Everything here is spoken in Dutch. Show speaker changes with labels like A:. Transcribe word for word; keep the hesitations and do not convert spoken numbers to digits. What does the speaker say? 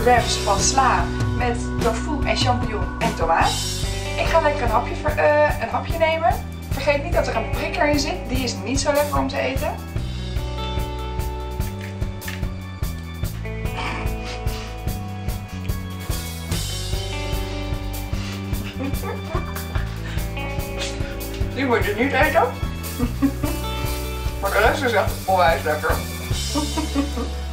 A: wraps van sla met tofu en champignon en tomaat. Ik ga lekker een hapje, ver, uh, een hapje nemen. Vergeet niet dat er een prikker in zit. Die is niet zo lekker om te eten. Die moet je niet eten. Maar de rest is echt onwijs lekker.